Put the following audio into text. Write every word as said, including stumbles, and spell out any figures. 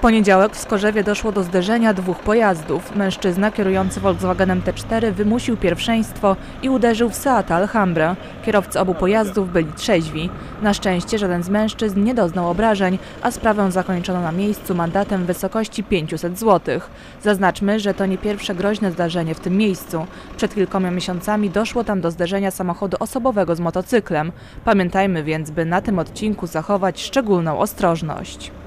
poniedziałek w Skorzewie doszło do zderzenia dwóch pojazdów. Mężczyzna kierujący Volkswagenem T cztery wymusił pierwszeństwo i uderzył w Seata Alhambrę. Kierowcy obu pojazdów byli trzeźwi. Na szczęście żaden z mężczyzn nie doznał obrażeń, a sprawę zakończono na miejscu mandatem w wysokości pięciuset złotych. Zaznaczmy, że to nie pierwsze groźne zdarzenie w tym miejscu. Przed kilkoma miesiącami doszło tam do zderzenia samochodu osobowego z motocyklem. Pamiętajmy więc, by na tym odcinku zachować szczególną ostrożność.